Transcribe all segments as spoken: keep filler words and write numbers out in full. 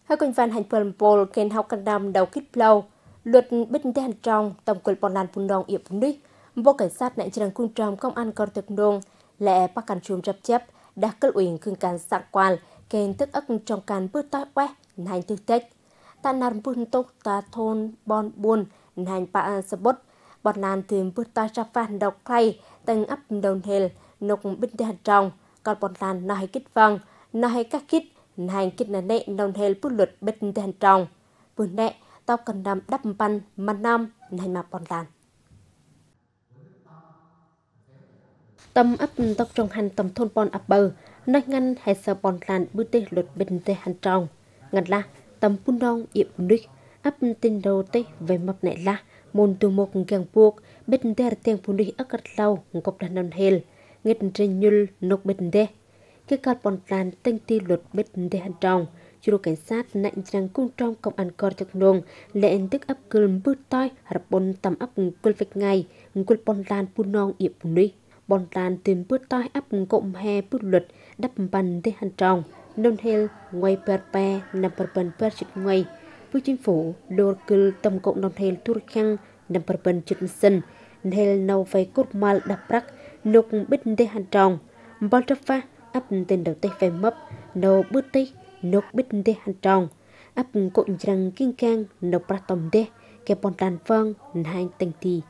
Hơi quanh văn hành phần bồ kênh học căn đam đầu kít lâu, luật binh tế hành trong tổng cục bọn làn phun đong yệp phun đích, bộ cảnh sát nại trường cung trong công an còn thực nông, lẽ bắc càn chuông chấp chấp, đã cất ủy khương can sạng quan, kênh tức ức trong can bước tối quét, hành tư tích. Ta nàn bùn tốt ta thôn bon buôn, hành bạ sơ bốt, bọn làn tìm bước tối ra phản đọc khay, tầng ấp đồn hề, nục binh tế hành trong, còn bọn làn nói kít văng, nói các kít, hành kít nà nệ nông hề bút luật binh tế hành trong. Bùn nệ, tao cần đâm đắp băn mà năm hành mà bọn làn. Tâm ấp tóc trong hành tầm thôn bon ập bờ, nói ngăn hay sơ bọn làn bưu tê luật binh tế hành trong. Ngăn là tầm bún đong yệp đích, ấp tin đầu tê về mập nệ là môn từ một gàng buộc, binh tế tiền phụ đích ức gật lâu, ngọc là nông hề, nghết trên nhul nục binh tế. Cái card bọn làn tinh ti luật binh tế hành trong. Chú cảnh sát nạnh rằng cung trong công an cor thực nông lệ tức ấp cơm bứt toi hợp bọn tầm ấp quên việc ngày quên bọn lan pun nong yệp pun đi bọn lan tìm bứt toi ấp cộng hè bứt luật đắp bàn để hành tròng nông hel ngoài per pe nằm per pen per chit ngoài với chính phủ lô cừl tầm cộng nông hel tur khang nằm per pen chit sân hel nâu phải cốt mal đắp rắc nục bít để hành tròng bọn trấp pha ấp tên đầu tây phải mấp nâu bứt tây nốc bít đê hành tròng ấp cội rằng kinh cang nốc pra tòm đê kẻ bọn đàn vâng hai tình tì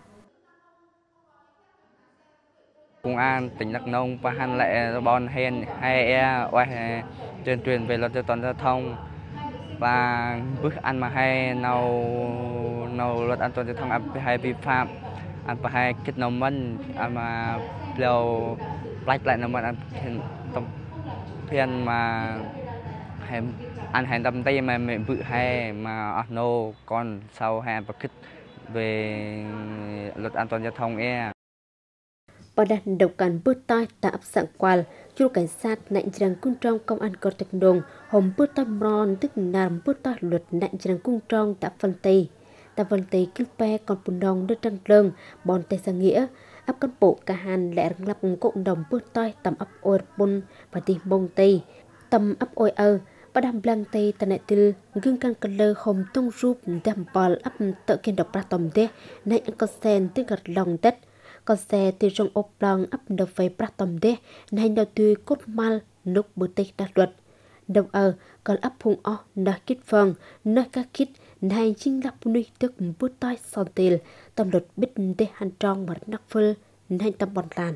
Công an tỉnh Đắk Nông và hành lệ bọn hèn hay e oai tuyên truyền về luật an toàn giao thông và bước ăn mà hay nào nào luật an toàn giao thông ăn hay vi phạm ăn hay kết nông mân ăn mà liều lách lại nông mân ăn tổng phiên mà anh hành tâm tay mà mẹ bự hay mà nô con sau hay và kích về luật an toàn giao thông e. Bảo đảm độc cản bớt tai tại ấp sạng qual, chú cảnh sát nạnh rằng cung trong công an cor thực nông hôm bớt tai mron tức làm bớt tai luật nạnh rằng cung trong tại phân tây, tại phân tây kinh pe còn bùn đồng đất trăng lương bọn tây sang nghĩa ấp cán bộ cả hàn lẽ lập cộng đồng bớt tai tầm ấp oi bun và tìm bông tây tầm ấp oi ơ và đam blang tây tại nại tư gương căn cờ lơ hôm tung rúp đam bal ấp tự kiên độc ra tầm đê nại ăn có sen tức gật lòng đất còn xe từ trong ốp lòng ấp đầu về bát tầm đê này đầu tư cốt mal lúc bữa tây đạt luật đầu ở còn ấp hùng o nơi kít phần nơi các kít này chính là nuôi tức bút tay son tiền tầm luật biết đê hành trong và nắc phơi này tầm bọn làn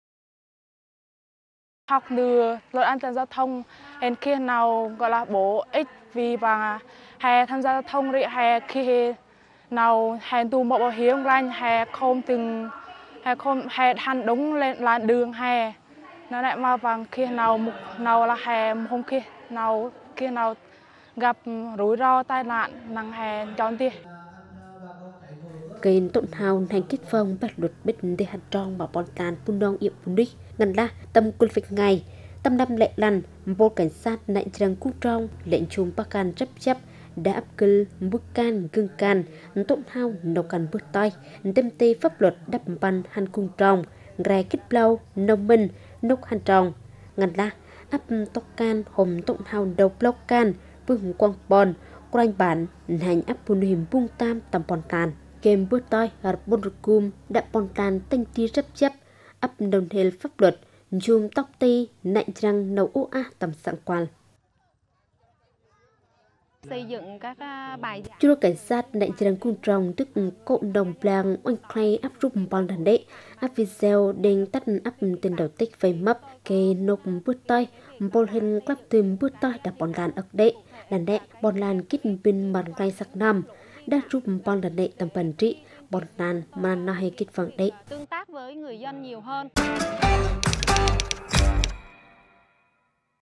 học từ luật an toàn giao thông hèn khi nào gọi là bổ ích vì và hè tham gia giao thông rồi hè khi nào hèn tu một bảo hiểm ranh hè không từng hè không hè hành đúng lên làn đường hè nó lại mà bằng khi nào nào là hè hôm khi nào khi nào gặp rủi ro tai nạn nặng hè chọn tiền kênh tụng hào thành kích phong bắt luật biết để hạt tròn bảo bọn tàn pun đong yệp pun đích ngăn la tâm quân phịch ngày tâm năm lệ lăn bộ cảnh sát nạnh rằng cung trong lệnh chùm bắc can chấp chấp đã áp cư bức can gương can tụng hào nấu can bức tay đêm tê pháp luật đắp ban hành cung trong gai kích lâu nông minh nốc hành tròn ngăn la áp tóc can hồng tụng hào đầu block can vương quang bon quanh bản hành áp pun hiểm buông tam tầm bọn tàn kem bút tay ở bồn cung đã bọn tàn tinh ti chấp chấp ấp đồng hề pháp luật chùm tóc ti nạnh răng nấu ô a tầm sạng quan xây dựng các bài chú cảnh sát nạnh răng cung trồng tức cộng đồng blang oanh khay áp rút bọn đàn đệ áp video đền tắt áp tên đầu tích vây mấp kê nộp bút tay bồn hình club tìm bút tay đã bọn đàn ức đệ đàn đệ bọn làn kít pin bàn gai sắc năm đã giúp bọn đàn đệ tầm phần trị bọn đàn mà nó hay kích phẳng đệ tương tác với người dân nhiều hơn.